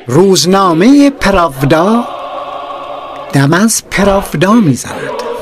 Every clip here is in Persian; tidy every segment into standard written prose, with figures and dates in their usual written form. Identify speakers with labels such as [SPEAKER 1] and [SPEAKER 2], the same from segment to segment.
[SPEAKER 1] روزنامه پراودا دم از پراودا میزند.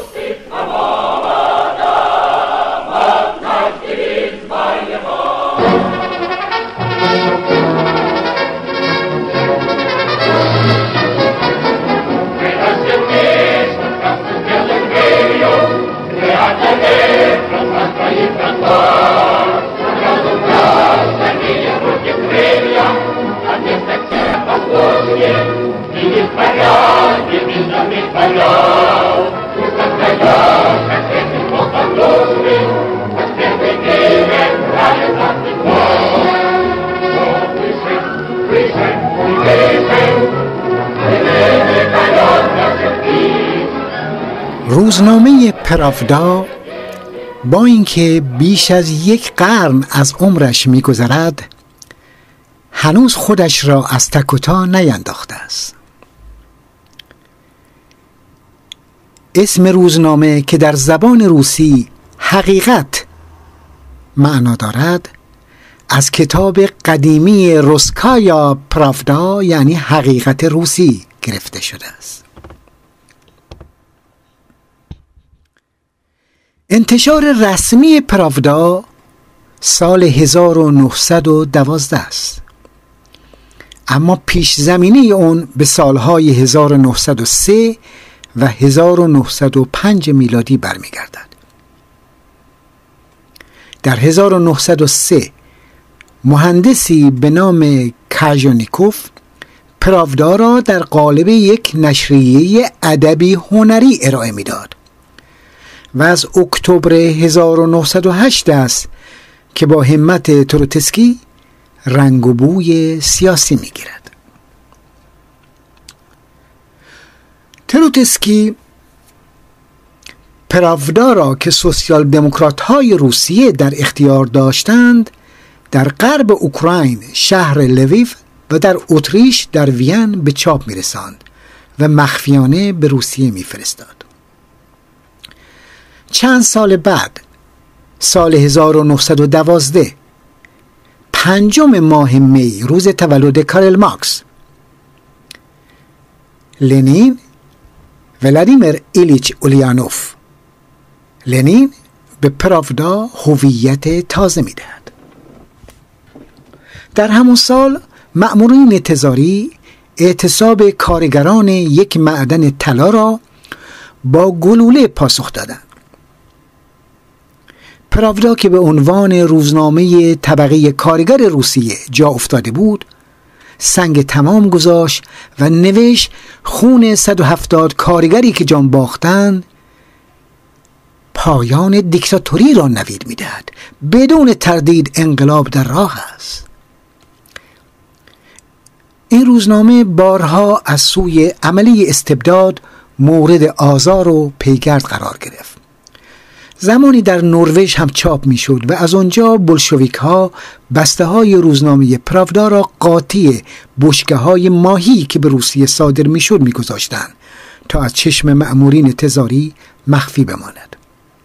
[SPEAKER 1] روزنامه پراودا با اینکه بیش از 1 قرن از عمرش می‌گذرد، هنوز خودش را از تک و تا نینداخته است. اسم روزنامه که در زبان روسی حقیقت معنا دارد، از کتاب قدیمی روسکایا پراودا یعنی حقیقت روسی گرفته شده است. انتشار رسمی پراودا سال 1912 است، اما پیش زمینه اون به سالهای 1903 و 1905 میلادی برمیگردد. در 1903 مهندسی به نام کاژانیکوف پراودا را در قالب یک نشریه ادبی هنری ارائه میداد و از اکتبر 1908 است که با همت تروتسکی رنگ و بوی سیاسی میگیرد. تروتسکی پراودا را که سوسیال دموکرات های روسیه در اختیار داشتند، در غرب اوکراین شهر لویو و در اتریش در وین به چاپ میرساند و مخفیانه به روسیه میفرستاد. چند سال بعد، سال 1912، 5 ماه می، روز تولد کارل مارکس، لنین ولادیمیر ایلیچ اولیانوف لنین به پراودا هویت تازه میدهد. در همون سال مأمورین تزاری اعتصاب کارگران یک معدن طلا را با گلوله پاسخ دادند. پراودا که به عنوان روزنامه طبقه کارگر روسیه جا افتاده بود، سنگ تمام گذاشت و نوشت خون 170 کارگری که جان باختند پایان دیکتاتوری را نوید می‌دهد. بدون تردید انقلاب در راه است. این روزنامه بارها از سوی عملی استبداد مورد آزار و پیگرد قرار گرفت. زمانی در نروژ هم چاپ میشد و از آنجا بولشویک ها بسته های روزنامه پراودا را قاطی بشکه های ماهی که به روسیه صادر میشد میگذاشتند تا از چشم مأمورین تزاری مخفی بماند.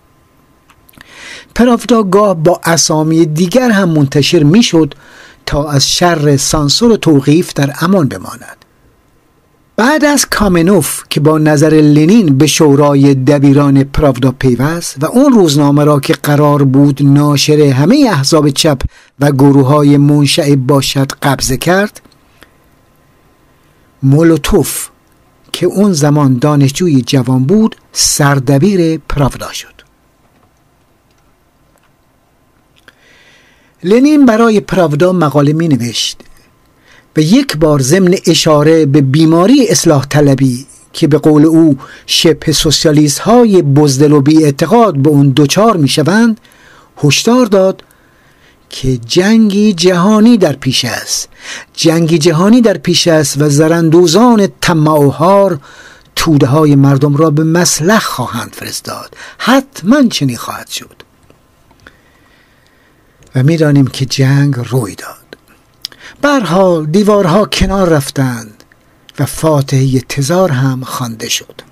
[SPEAKER 1] پراودا گاه با اسامی دیگر هم منتشر میشد تا از شر سانسور و توقیف در امان بماند. بعد از کامنوف که با نظر لنین به شورای دبیران پراودا پیوست و اون روزنامه را که قرار بود ناشر همه احزاب چپ و گروه‌های منشعب باشد قبضه کرد، مولوتوف که اون زمان دانشجوی جوان بود سردبیر پراودا شد. لنین برای پراودا مقاله می نوشت و یک بار ضمن اشاره به بیماری اصلاح طلبی که به قول او شبه سوسیالیست های بزدل و بی اعتقاد به اون دوچار می شوند، هشدار داد که جنگی جهانی در پیش است. جنگی جهانی در پیش است و زراندوزان طماع‌هار توده های مردم را به مسلخ خواهند فرستاد. حتما چنین خواهد شد. و می دانیم که جنگ روی داد. به هر حال دیوارها کنار رفتند و فاتحه تزار هم خوانده شد.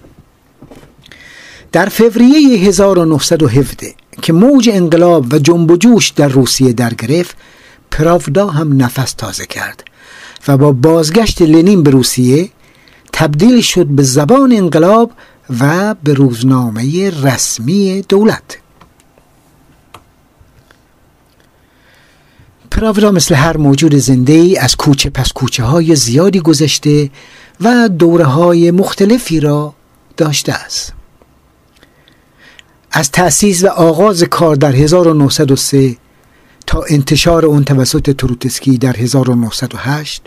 [SPEAKER 1] در فوریه 1917 که موج انقلاب و جنب و جوش در روسیه در گرفت، پراودا هم نفس تازه کرد و با بازگشت لنین به روسیه تبدیل شد به زبان انقلاب و به روزنامه رسمی دولت. پراودا مثل هر موجود زنده‌ای از کوچه پس کوچه های زیادی گذشته و دوره های مختلفی را داشته است. از تأسیس و آغاز کار در 1903 تا انتشار اون توسط تروتسکی در 1908،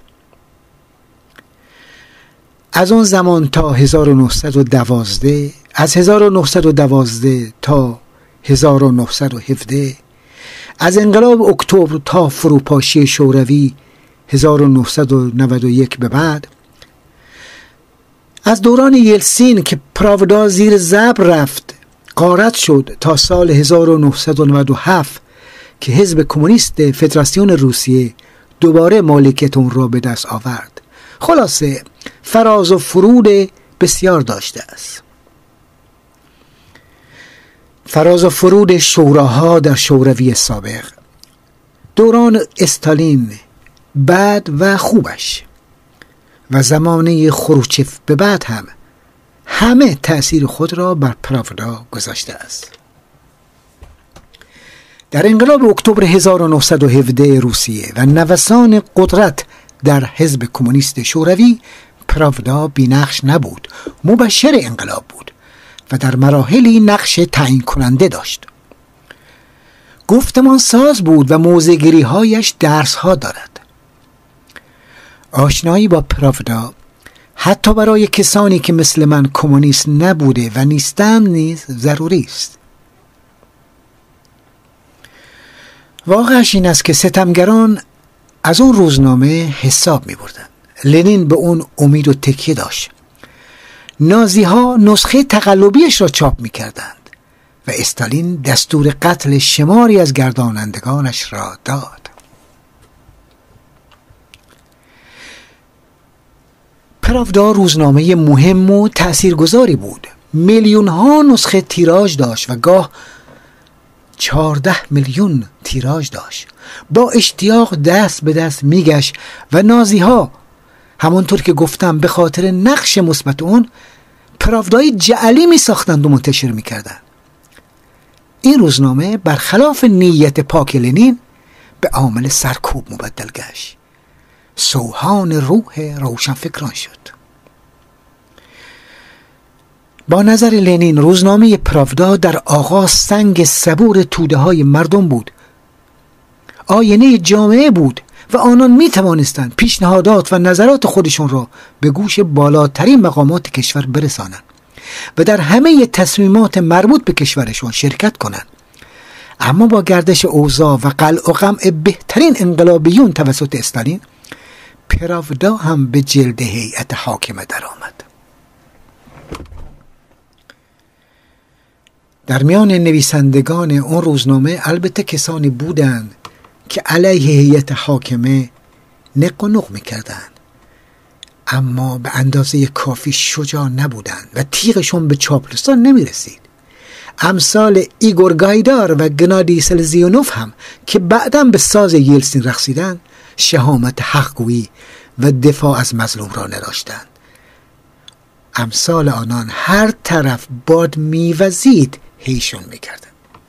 [SPEAKER 1] از اون زمان تا 1912، از 1912 تا 1917، از انقلاب اکتبر تا فروپاشی شوروی 1991 به بعد، از دوران یلسین که پراودا زیر ضرب رفت غارت شد تا سال 1997 که حزب کمونیست فدراسیون روسیه دوباره مالکیت اون را به دست آورد. خلاصه فراز و فرود بسیار داشته است. فراز و فرود شوراها در شوروی سابق، دوران استالین بعد و خوبش و زمانه خروچف به بعد هم، همه تأثیر خود را بر پراودا گذاشته است. در انقلاب اکتبر 1917 روسیه و نوسان قدرت در حزب کمونیست شوروی، پراودا بی‌نقش نبود، مبشر انقلاب بود و در مراحلی نقش تعیین کننده داشت. گفتمان ساز بود و موضع‌گیری هایش درس ها دارد. آشنایی با پراودا حتی برای کسانی که مثل من کمونیست نبوده و نیستند نیز ضروری است. واقعش این است که ستمگران از اون روزنامه حساب می بردن. لنین به اون امید و تکیه داشت. نازی ها نسخه تقلبیش را چاپ می کردند و استالین دستور قتل شماری از گردانندگانش را داد. پراودا روزنامه مهم و تأثیرگذاری بود. میلیون ها نسخه تیراژ داشت و گاه 14 میلیون تیراژ داشت. با اشتیاق دست به دست میگشت و نازی ها همونطور که گفتم به خاطر نقش مثبت اون پراودای جعلی می ساختند و منتشر می کردند. این روزنامه برخلاف نیت پاک لنین به عامل سرکوب مبدل گشت. سوهان روح روشنفکران شد. با نظر لنین روزنامه پراودا در آغاز سنگ صبور توده های مردم بود، آینه جامعه بود و آنان می توانستند پیشنهادات و نظرات خودشون را به گوش بالاترین مقامات کشور برسانند و در همه تصمیمات مربوط به کشورشون شرکت کنند. اما با گردش اوضاع و قلع و قمع بهترین انقلابیون توسط استالین، پراودا هم به جلد هیئت حاکمه درآمد. در میان نویسندگان اون روزنامه البته کسانی بودند که علیه هیئت حاکمه نق و نق می‌کردند، اما به اندازه کافی شجاع نبودند و تیغشون به چاپلوسان نمی‌رسید. امثال ایگور گایدار و گنادی سلزیونوف هم که بعداً به ساز یلسین رقصیدند، شهامت حق‌گویی و دفاع از مظلوم را نداشتند. امثال آنان هر طرف باد میوزید هیشون میکردن.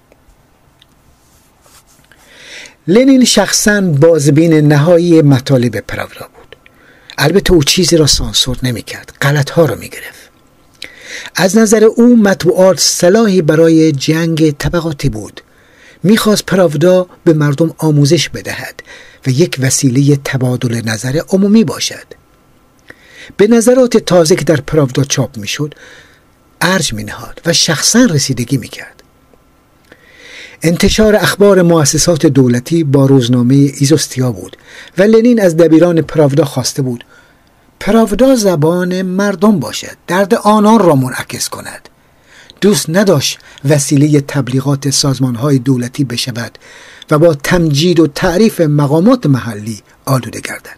[SPEAKER 1] لنین شخصاً بازبین نهایی مطالب پراودا بود. البته او چیزی را سانسور نمیکرد، غلط‌ها را میگرفت. از نظر او مطبوعات سلاحی برای جنگ طبقاتی بود. میخواست پراودا به مردم آموزش بدهد و یک وسیله تبادل نظر عمومی باشد. به نظرات تازه که در پراودا چاپ میشد ارج مینهاد و شخصا رسیدگی میکرد. انتشار اخبار مؤسسات دولتی با روزنامه ایزوستیا بود و لنین از دبیران پراودا خواسته بود پراودا زبان مردم باشد، درد آنان را منعکس کند. دوست نداشت وسیله تبلیغات سازمانهای دولتی بشود و با تمجید و تعریف مقامات محلی آلوده گردد.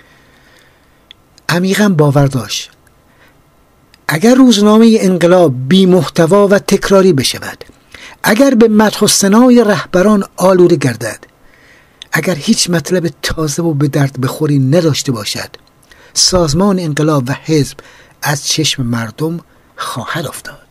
[SPEAKER 1] عمیقاً باور داشت اگر روزنامه انقلاب بی محتوا و تکراری بشود، اگر به مدح و ثنای رهبران آلوده گردد، اگر هیچ مطلب تازه و به درد بخوری نداشته باشد، سازمان انقلاب و حزب از چشم مردم خواهد افتاد.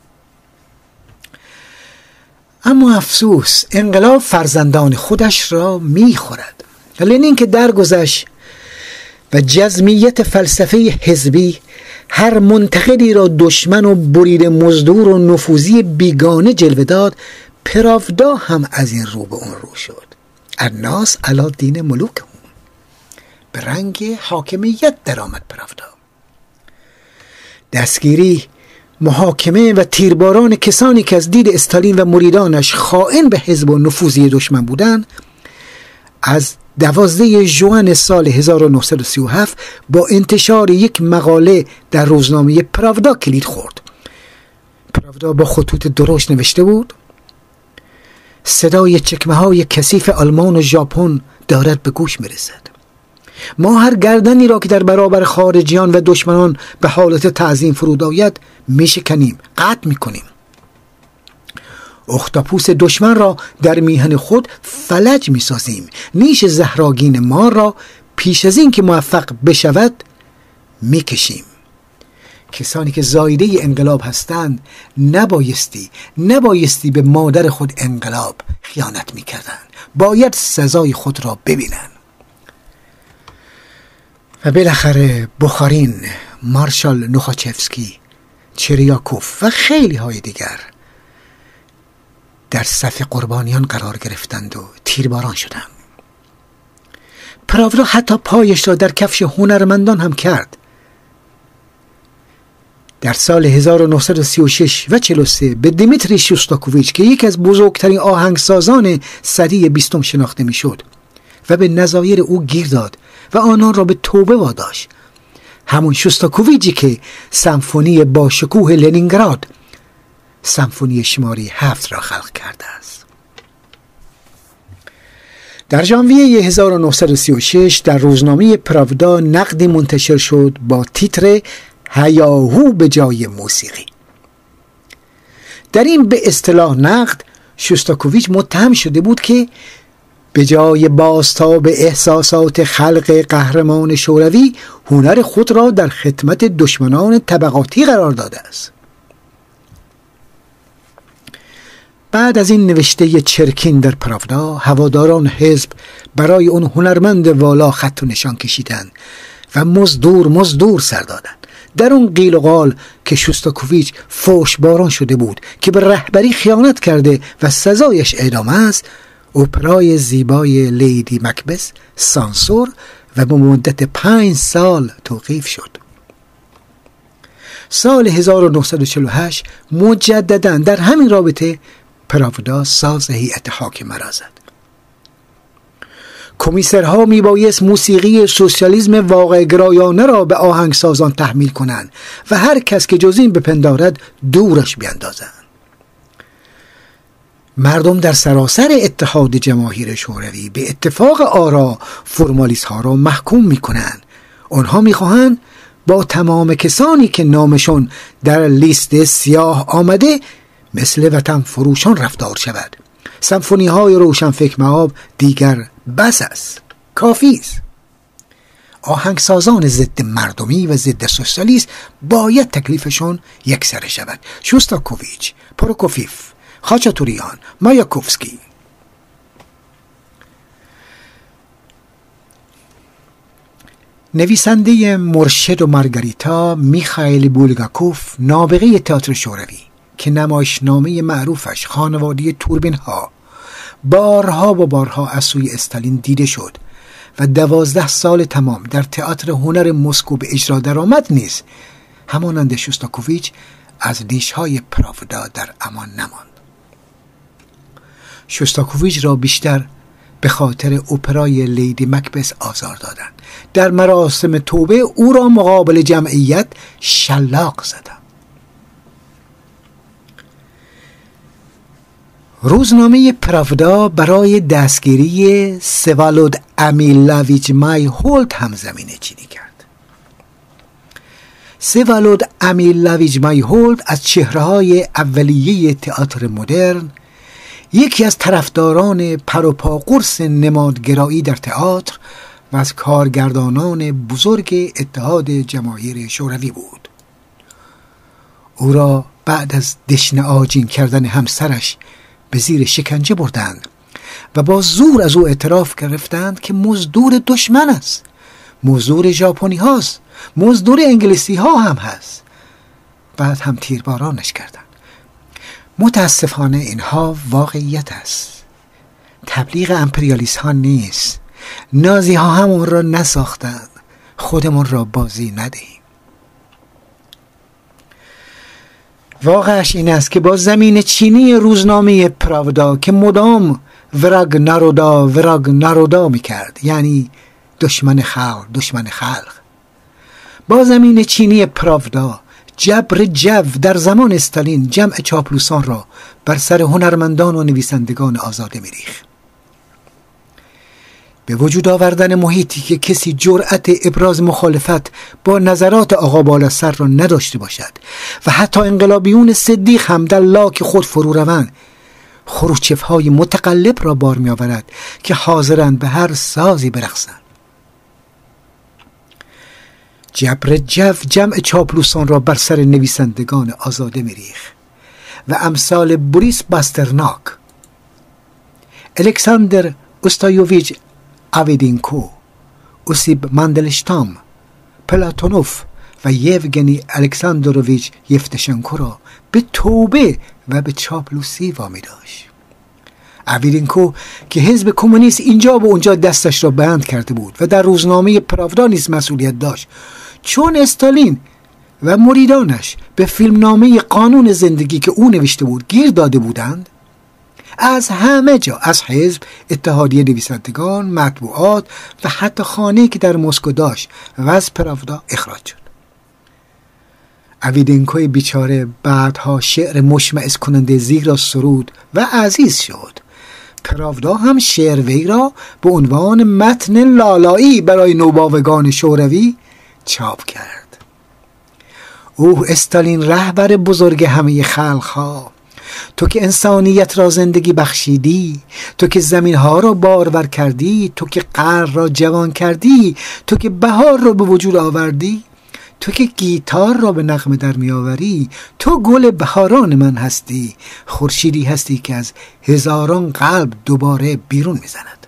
[SPEAKER 1] اما افسوس، انقلاب فرزندان خودش را میخورد. لنین که درگذشت و جزمیت فلسفه حزبی هر منتقدی را دشمن و بریده مزدور و نفوذی بیگانه جلوه داد، پراودا هم از این رو به اون رو شد. الناس علی دین ملوکهم، به رنگ حاکمیت در آمد پراودا. دستگیری، محاکمه و تیرباران کسانی که از دید استالین و مریدانش خائن به حزب و نفوذی دشمن بودند، از 12 ژوئن سال 1937 با انتشار یک مقاله در روزنامه پراودا کلید خورد. پراودا با خطوط درشت نوشته بود: صدای چکمه‌های کثیف آلمان و ژاپن دارد به گوش میرسد. ما هر گردنی را که در برابر خارجیان و دشمنان به حالت تعظیم فرود آید میشکنیم، قطع میکنیم. اختاپوس دشمن را در میهن خود فلج میسازیم. نیش زهراگین ما را پیش از این که موفق بشود میکشیم. کسانی که زایده انقلاب هستند نبایستی به مادر خود انقلاب خیانت میکردند. باید سزای خود را ببینند. و بالاخره بخارین، مارشال نوخاچفسکی، چریاکوف و خیلی های دیگر در صف قربانیان قرار گرفتند و تیرباران شدند. پراودا حتی پایش را در کفش هنرمندان هم کرد. در سال 1936 و 43 به دیمیتری شوستاکوویچ که یکی از بزرگترین آهنگسازان سده 20 شناخته میشد و به نظایر او گیر داد و آنان را به توبه واداشت. همون شوستاکوویچی که سمفونی با شکوه لنینگراد، سمفونی شماره 7 را خلق کرده است. در ژانویه 1936 در روزنامه پراودا نقدی منتشر شد با تیتر هیاهو به جای موسیقی. در این به اصطلاح نقد، شوستاکوویچ متهم شده بود که به جای بازتاب احساسات خلق قهرمان شوروی، هنر خود را در خدمت دشمنان طبقاتی قرار داده است. بعد از این نوشته چرکین در پراودا، هواداران حزب برای اون هنرمند والا خط و نشان کشیدند و مزدور سر دادند. در اون قیل و قال که شوستاکوویچ فوش باران شده بود که به رهبری خیانت کرده و سزایش اعدام است، اپرای زیبای لیدی مکبث سانسور و به مدت 5 سال توقیف شد. سال 1948 مجدداً در همین رابطه پراودا ساز هیئت حاکمه را زد. کمیسرها میبایست موسیقی سوسیالیسم واقع گرایانه را به آهنگسازان تحمیل کنند و هر کس که جز این بپندارد دورش بیندازند. مردم در سراسر اتحاد جماهیر شوروی به اتفاق آرا فرمالیست ها را محکوم میکنند. آنها میخواهند با تمام کسانی که نامشون در لیست سیاه آمده مثل وطن فروشان رفتار شود. سمفونی های روشنفکر مآب دیگر بس است، کافی است. آهنگسازان ضد مردمی و ضد سوسیالیسم باید تکلیفشون یکسره شود. شوستاکوویچ، پروکوفیف، خاچاتوریان، مایاکوفسکی. نویسنده مرشد و مارگاریتا میخائیل بولگاکوف، نابغه تئاتر شوروی که نمایشنامه معروفش خانواده توربین ها بارها از سوی استالین دیده شد و 12 سال تمام در تئاتر هنر مسکو به اجرا درآمد نیز، همانند شوستاکوویچ از ریش‌های پراودا در امان نماند. شوستاکوویچ را بیشتر به خاطر اپرای لیدی مکبث آزار دادند. در مراسم توبه او را مقابل جمعیت شلاق زدند. روزنامه پراودا برای دستگیری سوالود امیلاویچ مایهولت هم زمینه چینی کرد. سوالود امیلاویچ مایهولت از چهره‌های اولیه تئاتر مدرن، یکی از طرفداران پروپا قرص نمادگرایی در تئاتر و از کارگردانان بزرگ اتحاد جماهیر شوروی بود. او را بعد از دشنه آجین کردن همسرش به زیر شکنجه بردند و با زور از او اعتراف گرفتند که مزدور دشمن است، مزدور ژاپنی هاست، مزدور انگلیسی ها هم هست. بعد هم تیربارانش کردند. متاسفانه اینها واقعیت است. تبلیغ امپریالیست ها نیست. نازی ها هم اون را نساختند. خودمون را بازی ندهیم. واقعش این است که با زمین چینی روزنامه پراودا که مدام وراگ نارودا میکرد، یعنی دشمن خلق، با زمین چینی پراودا جبر جو در زمان استالین جمع چاپلوسان را بر سر هنرمندان و نویسندگان آزاده میریخت. به وجود آوردن محیطی که کسی جرأت ابراز مخالفت با نظرات آقا بالاسر را نداشته باشد و حتی انقلابیون صدیق هم در لاک خود فرو روند، خروشچف‌های متقلب را بار می آورد که حاضرند به هر سازی برقصند. جبر جو جمع چاپلوسان را بر سر نویسندگان آزاده میریخت و امثال بوریس باسترناک، الکساندر اوستایوویچ آویدینکو، اوسیب ماندلشتام، پلاتونوف و یوگنی الکساندروویچ یفتشنکو را به توبه و به چاپلوسی وامی داشت. آویدینکو که حزب کمونیست اینجا و اونجا دستش را بند کرده بود و در روزنامه پراودا نیز مسئولیت داشت، چون استالین و مریدانش به فیلمنامه قانون زندگی که او نوشته بود گیر داده بودند، از همه جا، از حزب، اتحادیه نویسندگان، مطبوعات و حتی خانه‌ای که در مسکو داشت و از پراودا اخراج شد. آویدینکوی بیچاره بعدها شعر مشمئز کننده زیر را سرود و عزیز شد. پراودا هم شعر وی را به عنوان متن لالایی برای نوباوگان شوروی چاپ کرد. استالین رهبر بزرگ همه خلق‌ها، تو که انسانیت را زندگی بخشیدی، تو که زمین‌ها را بارور کردی، تو که قرن را جوان کردی، تو که بهار را به وجود آوردی، تو که گیتار را به نغمه در می آوری، تو گل بهاران من هستی، خورشیدی هستی که از هزاران قلب دوباره بیرون می زند.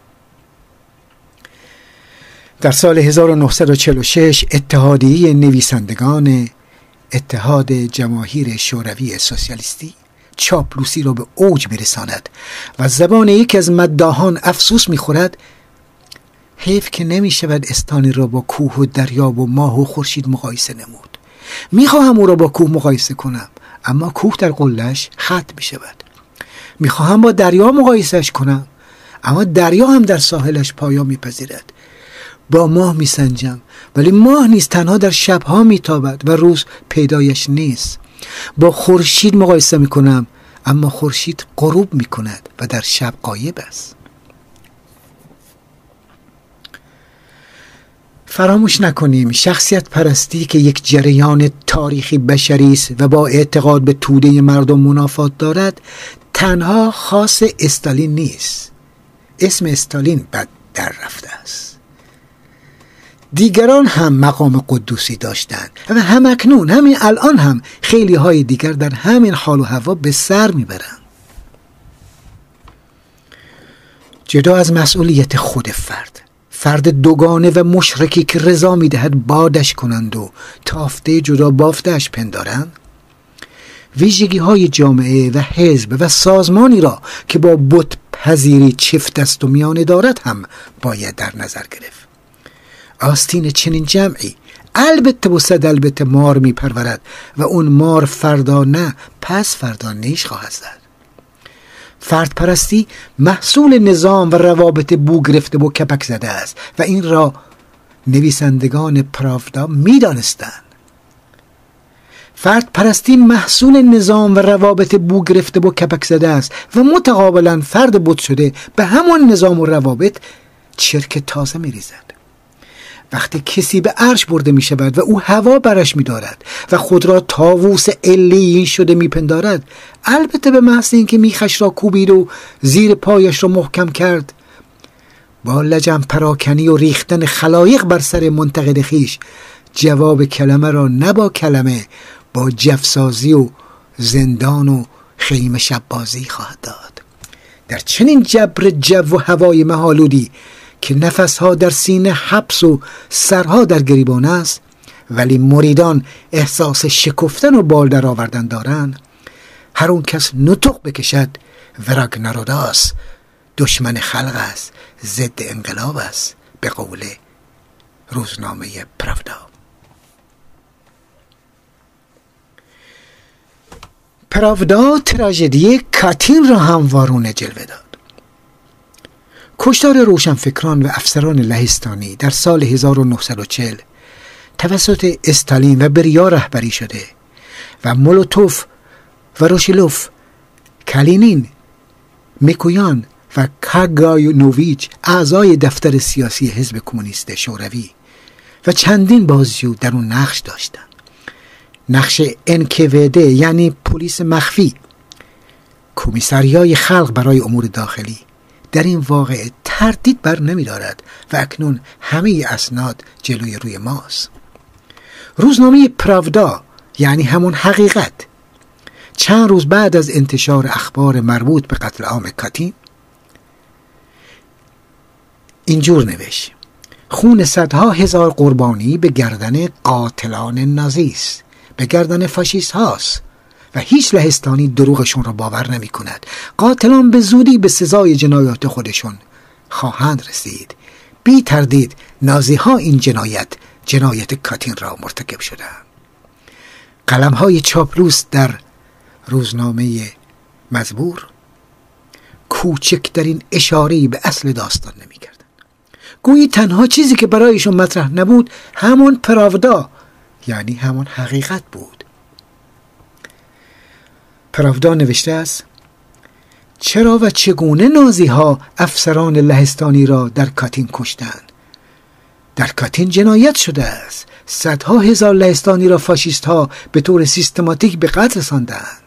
[SPEAKER 1] در سال 1946 اتحادیه نویسندگان اتحاد جماهیر شوروی سوسیالیستی چاپلوسی را به اوج میرساند و زبان یکی از مداحان افسوس میخورد: حیف که نمیشود استانی را با کوه و دریا و ماه و خورشید مقایسه نمود. میخواهم او را با کوه مقایسه کنم، اما کوه در قله‌اش خط میشود. میخواهم با دریا مقایسهش کنم، اما دریا هم در ساحلش پایان میپذیرد. با ماه میسنجم، ولی ماه نیز تنها در شبها میتابد و روز پیدایش نیست. با خورشید مقایسه میکنم، اما خورشید غروب میکند و در شب غایب است. فراموش نکنیم شخصیت پرستی که یک جریان تاریخی بشری است و با اعتقاد به توده مردم منافات دارد، تنها خاص استالین نیست. اسم استالین بد در رفته است. دیگران هم مقام قدوسی داشتند و همکنون، همین الان هم خیلی های دیگر در همین حال و هوا به سر میبرند. جدا از مسئولیت خود فرد دوگانه و مشرکی که رضا میدهد بادش کنند و تافته جدا بافتش پندارند، ویژگی های جامعه و حزب و سازمانی را که با بت پذیری چفت دست و میانه دارد هم باید در نظر گرفت. آستین چنین جمعی البته و صد البته مار می پرورد و اون مار فردا نه پس فردا نیش خواهد زد. فرد پرستی محصول نظام و روابط بو گرفته و کپک زده است و این را نویسندگان پراودا می دانستند. فرد پرستی محصول نظام و روابط بو گرفته و کپک زده است و متقابلا فرد بت شده به همان نظام و روابط چرک تازه می ریزد. وقتی کسی به عرش برده می شود و او هوا برش می دارد و خود را طاووس علیین شده می پندارد، البته به محض اینکه میخش را کوبید و زیر پایش را محکم کرد، با لجم پراکنی و ریختن خلایق بر سر منتقد خیش جواب کلمه را نه با کلمه، با جفسازی و زندان و خیمه شبازی خواهد داد. در چنین جبر جو و هوای مهالودی که نفسها در سینه حبس و سرها در گریبان است، ولی مریدان احساس شکفتن و بال در آوردن دارند، هر اون کس نطق بکشد ورگناروداس، دشمن خلق است، ضد انقلاب است، به قول روزنامه پراودا. پراودا تراژدی کاتین را هم وارونه جلوه داد. کشتار روشنفکران و افسران لهستانی در سال 1940 توسط استالین و بریا رهبری شده و مولوتوف و روشیلوف، کالینین، میکویان و کاگایونوویچ اعضای دفتر سیاسی حزب کمونیست شوروی و چندین بازجو در اون نقش داشتند. نقش NKVD یعنی پلیس مخفی، کمیسریای خلق برای امور داخلی، در این واقعه تردید بر نمی دارد و اکنون همه اسناد جلوی روی ماست. روزنامه پراودا یعنی همون حقیقت چند روز بعد از انتشار اخبار مربوط به قتل عام کاتین اینجور نوشت: خون صدها هزار قربانی به گردن قاتلان نازیست، به گردن فاشیست هاست و هیچ لهستانی دروغشون را باور نمی کند. قاتلان به زودی به سزای جنایات خودشون خواهند رسید. بی تردید نازی ها این جنایت کاتین را مرتکب شدند. قلم های چاپلوس در روزنامه مزبور کوچکترین اشاره‌ای به اصل داستان نمی کردند. گویی تنها چیزی که برایشون مطرح نبود همون پراودا یعنی همون حقیقت بود. پراودا نوشته است: چرا و چگونه نازی ها افسران لهستانی را در کاتین کشتند؟ در کاتین جنایت شده است. صدها هزار لهستانی را فاشیست ها به طور سیستماتیک به قتل رساندند.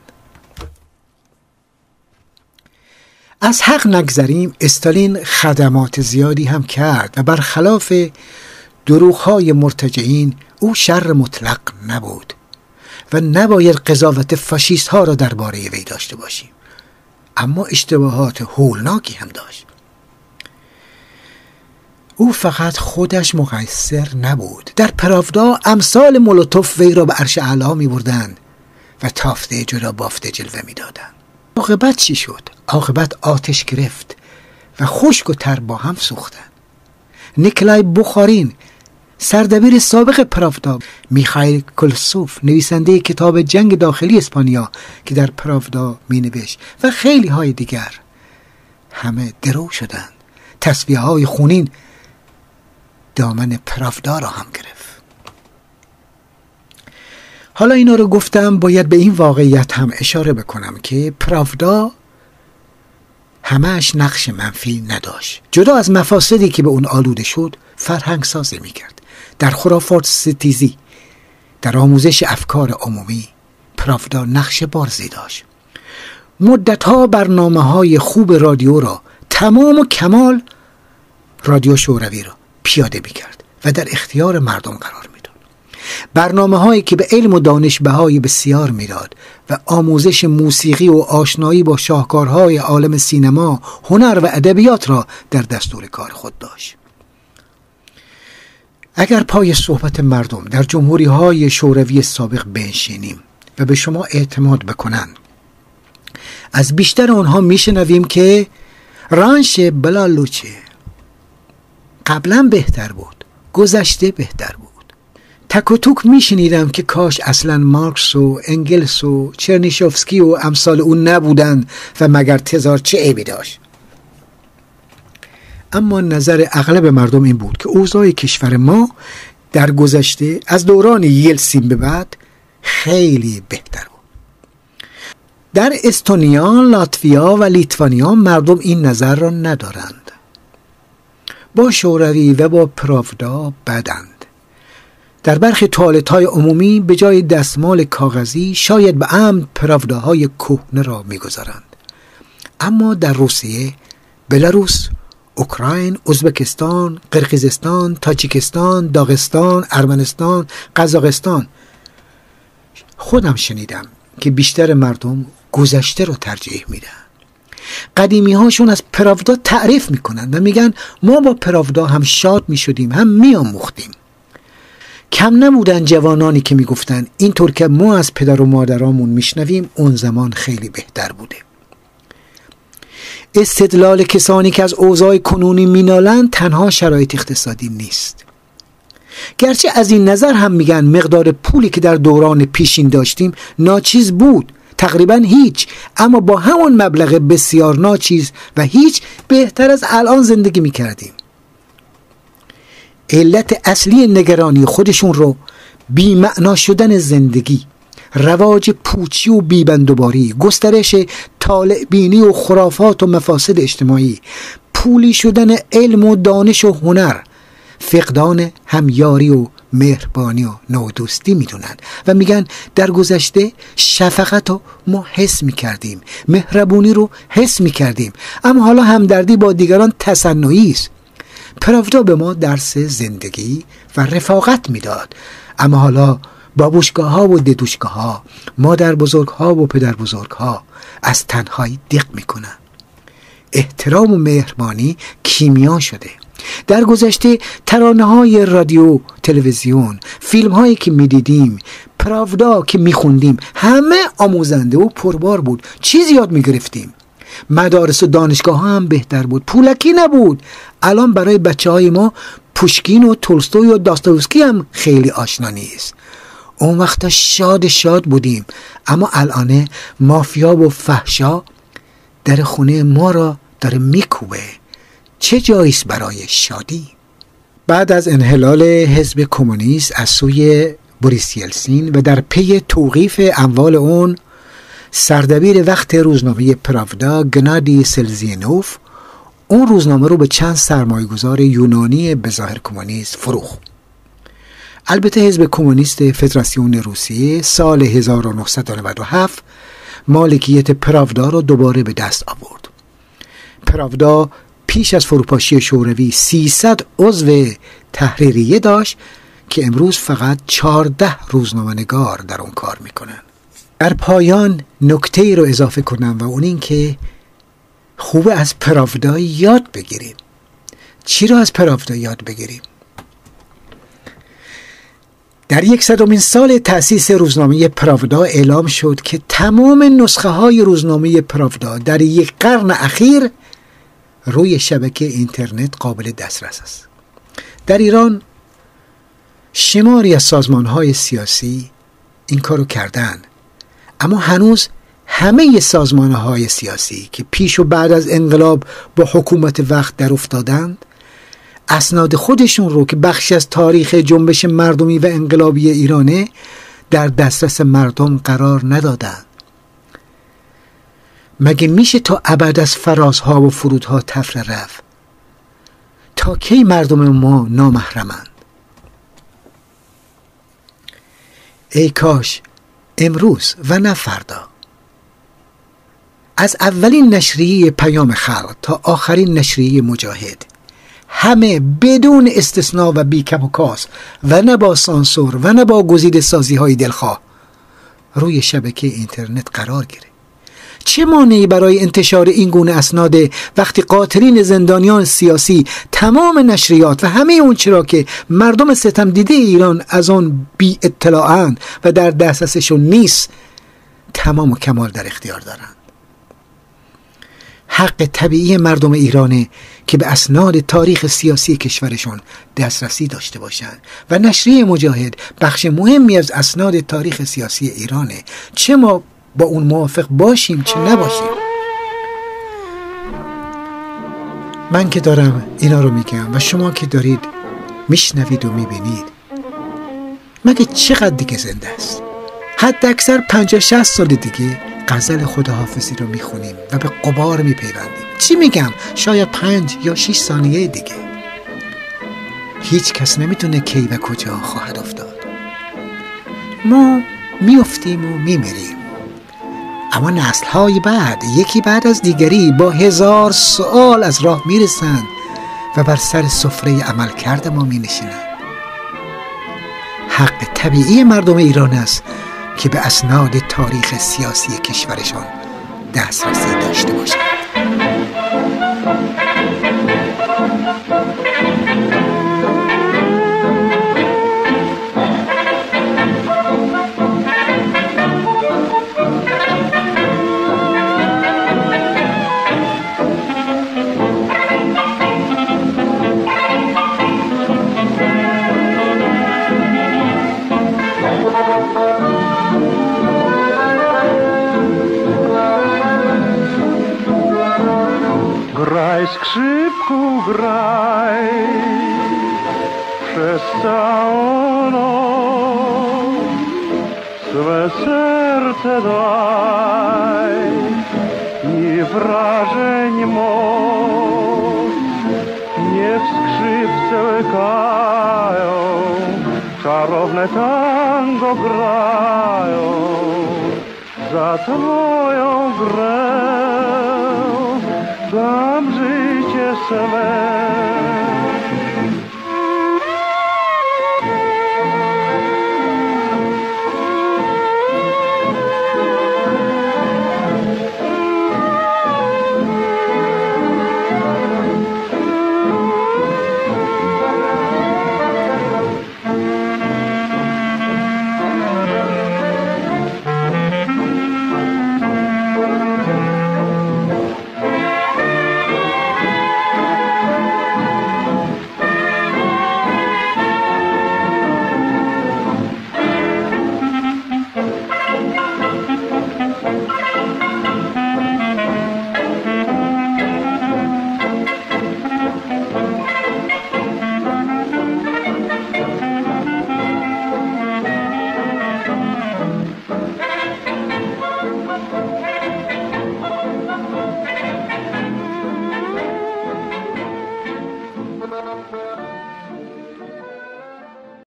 [SPEAKER 1] از حق نگذریم، استالین خدمات زیادی هم کرد و برخلاف دروغ‌های مرتجعین او شر مطلق نبود و نباید قضاوت فاشیست ها را درباره وی داشته باشیم، اما اشتباهات هولناکی هم داشت. او فقط خودش مقصر نبود. در پراودا امثال مولوتوف وی را به عرش اعلی می بردند و تافته جدا بافته جلوه می دادند. عاقبت چی شد؟ عاقبت آتش گرفت و خشک و تر با هم سوختند. نیکلای بوخارین، سردبیر سابق پراودا، میخائیل کولسوف، نویسنده کتاب جنگ داخلی اسپانیا که در پراودا می نوشت، و خیلی های دیگر همه درو شدند. تصفیه های خونین دامن پراودا را هم گرفت. حالا اینا رو گفتم، باید به این واقعیت هم اشاره بکنم که پراودا همه‌اش نقش منفی نداشت. جدا از مفاسدی که به اون آلوده شد، فرهنگ سازی میکرد. در خرافات ستیزی، در آموزش افکار عمومی پراودا نقش بارزی داشت. مدتها برنامه‌های خوب رادیو را، تمام و کمال رادیو شوروی را پیاده میکرد و در اختیار مردم قرار میداد. برنامه‌هایی که به علم و دانش بهای بسیار میداد و آموزش موسیقی و آشنایی با شاهکارهای عالم سینما، هنر و ادبیات را در دستور کار خود داشت. اگر پای صحبت مردم در جمهوری‌های شوروی سابق بنشینیم و به شما اعتماد بکنند، از بیشتر آنها میشنویم که رانش بلالوچه قبلا بهتر بود، گذشته بهتر بود. تک و توک میشنیدم که کاش اصلا مارکس و انگلس و چرنیشوفسکی و امثال اون نبودن و مگر تزار چه عیبی داشت. اما نظر اغلب مردم این بود که اوضاع کشور ما در گذشته از دوران یلسین به بعد خیلی بهتر بود. در استونیا، لاتویا و لیتوانیا مردم این نظر را ندارند. با شوروی و با پراودا بدند. در برخی توالت‌های عمومی به جای دستمال کاغذی شاید به عمد پراوداهای کهنه را می‌گذارند. اما در روسیه، بلاروس، اوکراین، ازبکستان، قرقیزستان، تاجیکستان، داغستان، ارمنستان، قزاقستان خودم شنیدم که بیشتر مردم گذشته رو ترجیح میدن. قدیمی هاشون از پراودا تعریف میکنن و میگن ما با پراودا هم شاد میشدیم هم میآموختیم. کم نبودن جوانانی که میگفتن اینطور که ما از پدر و مادرامون میشنویم اون زمان خیلی بهتر بوده. استدلال کسانی که از اوضاع کنونی مینالند تنها شرایط اقتصادی نیست. گرچه از این نظر هم میگن مقدار پولی که در دوران پیشین داشتیم ناچیز بود، تقریبا هیچ، اما با همون مبلغ بسیار ناچیز و هیچ بهتر از الان زندگی میکردیم. علت اصلی نگرانی خودشون رو بی‌معنا شدن زندگی، رواج پوچی و بیبندوباری، گسترش طالع بینی و خرافات و مفاسد اجتماعی، پولی شدن علم و دانش و هنر، فقدان همیاری و مهربانی و نودوستی میدونن و میگن در گذشته شفقت رو ما حس میکردیم، مهربونی رو حس میکردیم، اما حالا همدردی با دیگران تصنعی است. پراودا به ما درس زندگی و رفاقت میداد، اما حالا بابوشگاه ها و ددوشگاه ها، مادر بزرگ ها و پدر بزرگ ها از تنهایی دق میکنن. احترام و مهربانی کیمیا شده. در گذشته ترانه های رادیو، تلویزیون، فیلم هایی که میدیدیم، پراودا که میخوندیم همه آموزنده و پربار بود، چیزی یاد میگرفتیم. مدارس و دانشگاه ها هم بهتر بود، پولکی نبود. الان برای بچه های ما پوشکین و تولستوی و داستایوفسکی هم خیلی آشنا نیست. اون وقتا شاد بودیم، اما الان مافیا و فحشا در خونه ما را داره میکوبه. چه جاییست برای شادی؟ بعد از انحلال حزب کمونیست از سوی بوریس یلسین و در پی توقیف اموال اون، سردبیر وقت روزنامه پراودا گنادی سلزینوف اون روزنامه رو به چند سرمایه‌گذار یونانی بظاهر کمونیست فروخت. البته حزب کمونیست فدراسیون روسیه سال 1997 مالکیت پراودا رو دوباره به دست آورد. پراودا پیش از فروپاشی شوروی 300 عضو تحریریه داشت که امروز فقط 14 روزنامه‌نگار در اون کار میکنن. در پایان نکته‌ای رو اضافه کنم و اون این که خوبه از پراودا یاد بگیریم. چی رو از پراودا یاد بگیریم؟ در 100مین سال تأسیس روزنامه پراودا اعلام شد که تمام نسخه های روزنامه پراودا در یک قرن اخیر روی شبکه اینترنت قابل دسترس است. در ایران شماری از سازمان های سیاسی این کارو کردن، اما هنوز همه سازمان های سیاسی که پیش و بعد از انقلاب با حکومت وقت در افتادند اسناد خودشون رو که بخشی از تاریخ جنبش مردمی و انقلابی ایرانه در دسترس مردم قرار ندادند. مگه میشه تا ابد از فرازها و فرودها طفره رفت؟ تا کی مردم ما نامحرمند؟ ای کاش امروز و نه فردا از اولین نشریه پیام خلق تا آخرین نشریه مجاهد همه بدون استثناء و بی کم و کاس و نه با سانسور و نه با گزیده سازی های دلخواه روی شبکه اینترنت قرار گیره. چه مانعی برای انتشار این گونه اسناد وقتی قاطرین زندانیان سیاسی تمام نشریات و همه اون چرا که مردم ستم دیده ایران از آن بی اطلاعند و در دسترسشون نیست تمام و کمال در اختیار دارند؟ حق طبیعی مردم ایرانه که به اسناد تاریخ سیاسی کشورشون دسترسی داشته باشند و نشریه مجاهد بخش مهمی از اسناد تاریخ سیاسی ایرانه، چه ما با اون موافق باشیم چه نباشیم. من که دارم اینا رو میگم و شما که دارید میشنوید و میبینید، مگه چقدر دیگه زنده است؟ حد اکثر 50-60 سال دیگه غزل خداحافظی رو میخونیم و به غبار میپیوندیم. چی میگم؟ شاید 5 یا 6 ثانیه دیگه. هیچ کس نمیتونه کی و کجا خواهد افتاد. ما میافتیم و میمیریم، اما نسل‌های بعد یکی بعد از دیگری با 1000 سوال از راه میرسند و بر سر سفره عملکرد ما مینشینند. حق طبیعی مردم ایران است که به اسناد تاریخ سیاسی کشورشان دسترسی داشته باشند.
[SPEAKER 2] Graj, skrzypku, graj przez całą noc, swe serce daj i wrażeń moc. Niech skrzypce łkają, czarowne tango grają za twoją grę. Dam życie swe.